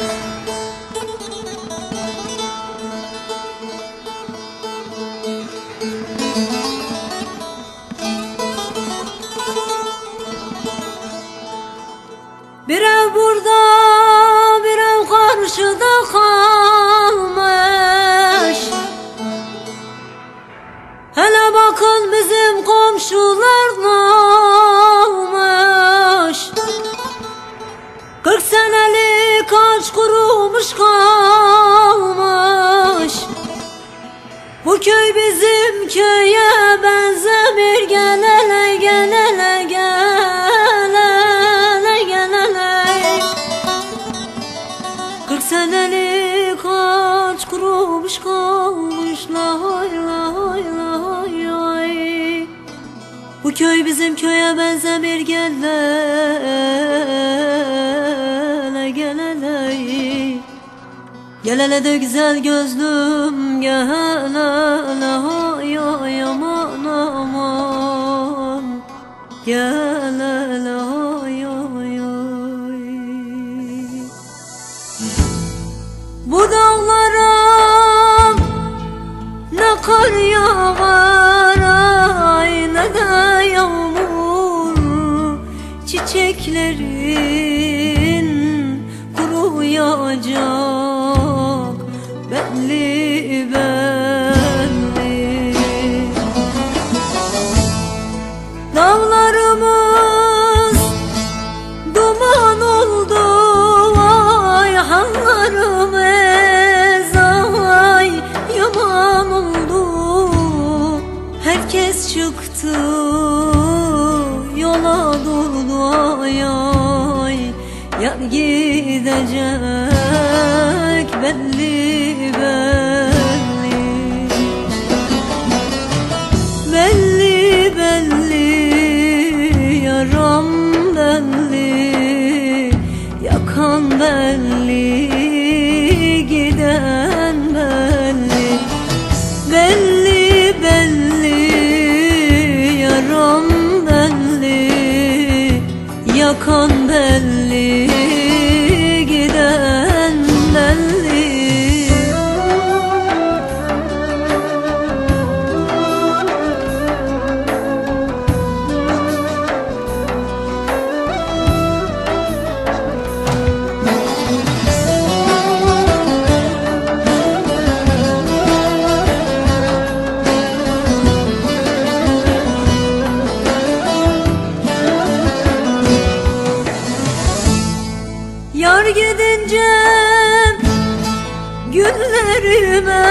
Bir ev burada, bir ev karşıda kalmış. Hele bakın bizim komşular ne olmuş. 40 senelik ağaç kurumuş kalmış. Bu köy bizim köye benzemir. Gel hele, gel hele, gel hele, gel hele. 40 senelik ağaç kurumuş kalmış. Lay lay lay lay. Bu köy bizim köye benzemir. Gel hele, gel hele. Gel hele de güzel gözlüm, gel hele, hay hay aman aman. Gel hele, hay hay hay. Bu dağlara ne kar yağar, ay ne de yağmur. Çiçeklerin kuruyacak belli belli. Dağlarımız duman oldu, ay hallarımız ay yaman oldu. Herkes çıktı yola durdu, ay ay. Yar gidecek belli belli. Belli belli, yaram belli. Yakan belli, giden belli. Belli belli, yaram belli. Yakan belli, giden belli. Yar gidince günlerime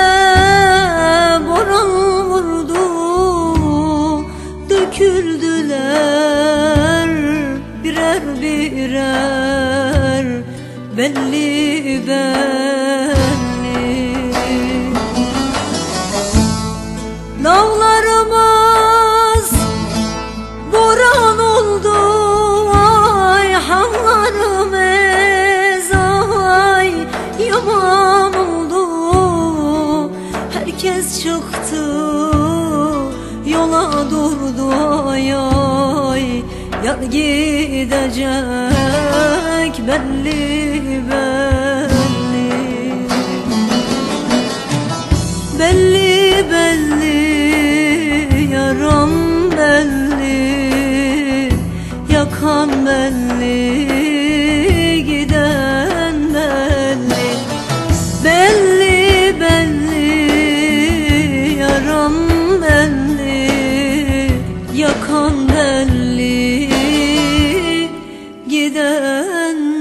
boran vurdu. Döküldüler birer birer belli belli. Dağlarımız boran oldu, ay hallarımız ay yaman oldu. Herkes çıktı yola durdu, ay ay. Yar gidecek belli belli. Belli belli, yaram belli. Yakan belli, giden belli. Belli belli, yaram belli. Yakan belli, giden